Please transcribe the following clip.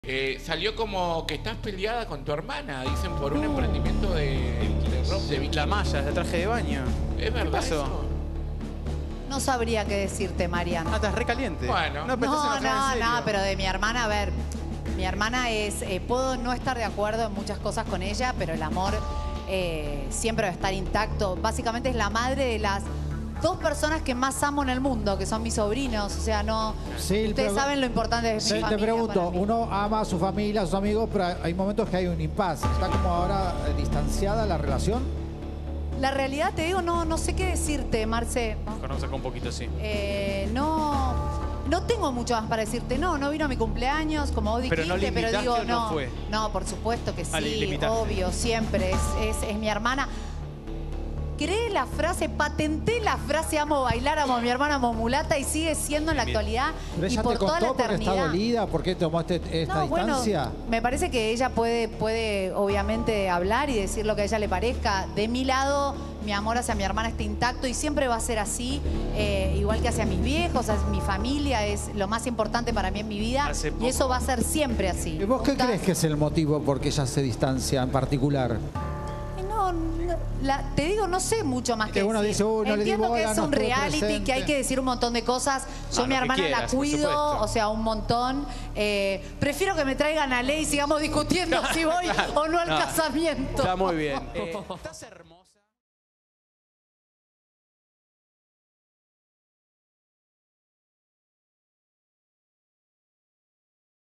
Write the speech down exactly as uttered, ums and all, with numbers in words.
Eh, salió como que estás peleada con tu hermana, dicen, por un emprendimiento de, de ropa. De la malla, de traje de baño. ¿Es verdad eso? No sabría qué decirte, Mariano. Ah, estás re caliente. Bueno. No, pero estás no, enojada en no, serio. pero de mi hermana, a ver, mi hermana es, eh, puedo no estar de acuerdo en muchas cosas con ella, pero el amor eh, siempre va a estar intacto. Básicamente es la madre de las dos personas que más amo en el mundo, que son mis sobrinos. O sea, no. Sí, ustedes pero- saben lo importante de mi Sí, familia. te pregunto, para mí. uno ama a su familia, a sus amigos, pero hay momentos que hay un impasse. ¿Está como ahora eh, distanciada la relación? La realidad, te digo, no, no sé qué decirte, Marce. Conozco acá un poquito, sí. Eh, no, no tengo mucho más para decirte. No, no vino a mi cumpleaños, como vos Pero dijiste, no le pero invitaste digo, o no no. fue. No, por supuesto que Ah, le- le sí, invitaste. obvio, siempre. Es, es, es mi hermana. Creé la frase, patenté la frase amo bailar, amo a mi hermana, amo mulata y sigue siendo en la Bien, bien. actualidad ¿Pero y ella por te toda la contó porque eternidad. está dolida? ¿Por qué tomó este- esta No, bueno, distancia? me parece que ella puede, puede obviamente hablar y decir lo que a ella le parezca. De mi lado, mi amor hacia mi hermana está intacto y siempre va a ser así, eh, igual que hacia mis viejos, hacia mi familia, es lo más importante para mí en mi vida Hace y poco- eso va a ser siempre así. ¿Y vos qué ¿Está? crees que es el motivo por qué ella se distancia en particular? Eh, No, no, la- te digo, no sé mucho más Que que uno decir. dice, "Uy, no le di Entiendo que bola, es no un estuve reality, presente". que hay que decir un montón de cosas. Yo Ah, a mi lo que hermana quieras, la por cuido, supuesto. o sea, un montón. Eh, prefiero que me traigan a ley y sigamos discutiendo si voy o no al No, casamiento. Está muy bien. Eh, estás hermosa.